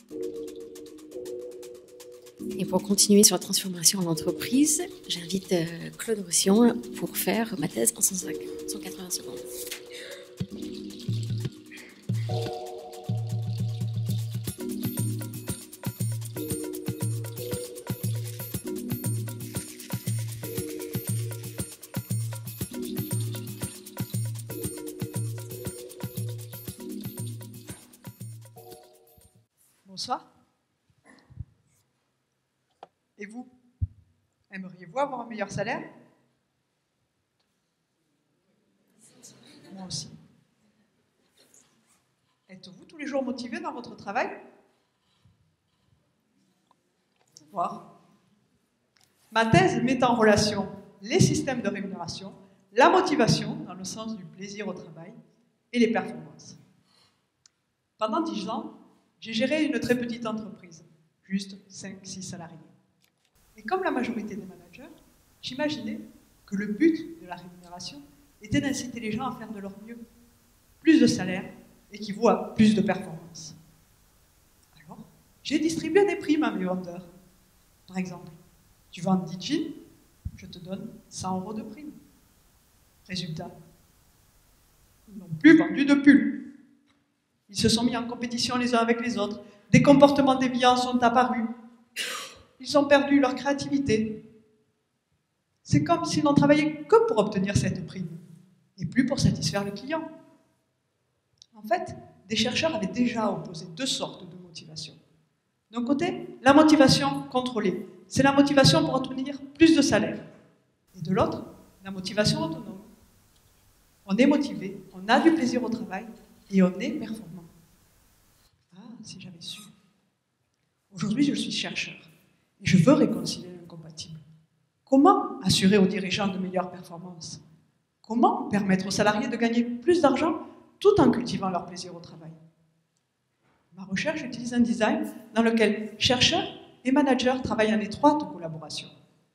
Et pour continuer sur la transformation en entreprise, j'invite Claude Roussillon pour faire ma thèse en 180 secondes. Bonsoir. Et vous, aimeriez-vous avoir un meilleur salaire? Moi aussi. Êtes-vous tous les jours motivé dans votre travail? Au revoir. Ma thèse met en relation les systèmes de rémunération, la motivation, dans le sens du plaisir au travail, et les performances. Pendant 10 ans, j'ai géré une très petite entreprise, juste 5-6 salariés. Et comme la majorité des managers, j'imaginais que le but de la rémunération était d'inciter les gens à faire de leur mieux. Plus de salaire équivaut à plus de performance. Alors, j'ai distribué des primes à mes vendeurs. Par exemple, tu vends 10 jeans, je te donne 100 € de prime. Résultat, ils n'ont plus vendu de pulls. Ils se sont mis en compétition les uns avec les autres. Des comportements déviants sont apparus. Ils ont perdu leur créativité. C'est comme s'ils n'ont travaillé que pour obtenir cette prime, et plus pour satisfaire le client. En fait, des chercheurs avaient déjà opposé 2 sortes de motivation. D'un côté, la motivation contrôlée. C'est la motivation pour obtenir plus de salaire. Et de l'autre, la motivation autonome. On est motivé, on a du plaisir au travail, et on est performant. Ah, si j'avais su. Aujourd'hui, je suis chercheur. Et je veux réconcilier l'incompatible. Comment assurer aux dirigeants de meilleures performances? Comment permettre aux salariés de gagner plus d'argent tout en cultivant leur plaisir au travail? Ma recherche utilise un design dans lequel chercheurs et managers travaillent en étroite collaboration.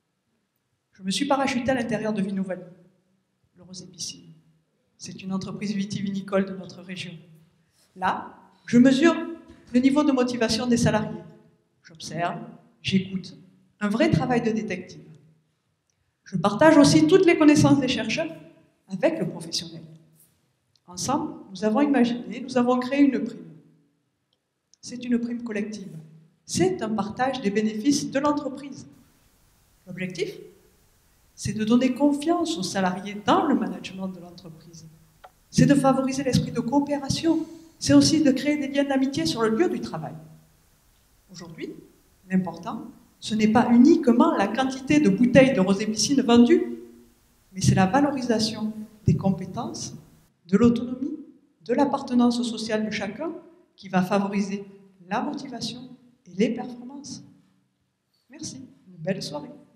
Je me suis parachutée à l'intérieur de Vinouvali, le Rosé Piscine. C'est une entreprise vitivinicole de notre région. Là, je mesure le niveau de motivation des salariés. J'observe, j'écoute, un vrai travail de détective. Je partage aussi toutes les connaissances des chercheurs avec le professionnel. Ensemble, nous avons imaginé, nous avons créé une prime. C'est une prime collective. C'est un partage des bénéfices de l'entreprise. L'objectif, c'est de donner confiance aux salariés dans le management de l'entreprise. C'est de favoriser l'esprit de coopération. C'est aussi de créer des liens d'amitié sur le lieu du travail. Aujourd'hui, l'important, ce n'est pas uniquement la quantité de bouteilles de rosé piscine vendues, mais c'est la valorisation des compétences, de l'autonomie, de l'appartenance sociale de chacun qui va favoriser la motivation et les performances. Merci, une belle soirée.